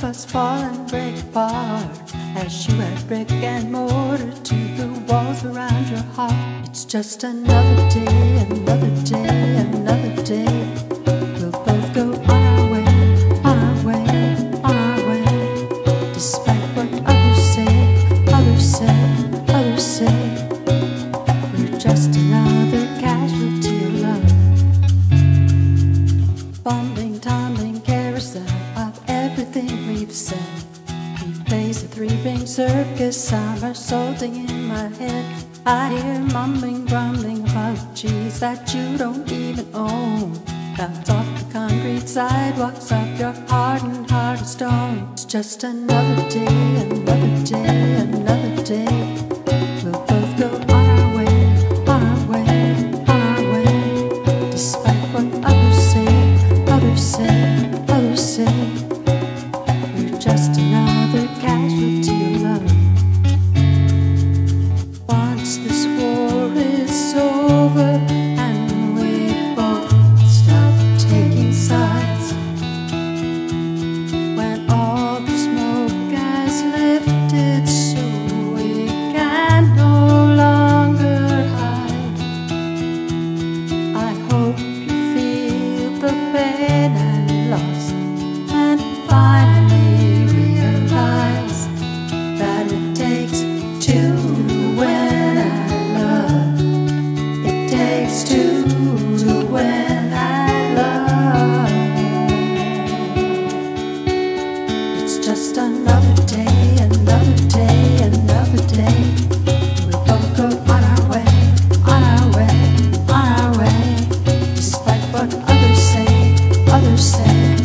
us fall and break apart as you add brick and mortar to the walls around your heart. It's just another day, another day, another day. We'll both go on our way, on our way, on our way. Despite what others say, others say, others say, we're just another casualty of love. Bumbling, tumbling carousel of everything we've said. We face a three-ring circus, somersaulting in my head. I hear mumbling, grumbling apologies that you don't even own. Bounce off the concrete sidewalks of your hardened heart of stone. It's just another day, another day, another day. We'll both go on our way, on our way, on our way. Despite what others say, others say, others say, we're just another casualty of love. Once this war is over and we both stop taking sides, when all the smoke has lifted so we can no longer hide, I hope you feel the pain and loss and finally realize that it takes two to win at love. It takes two to win at love. It's just another day, another day, another day. We'll both go on our way, on our way, on our way. Despite what others say, others say.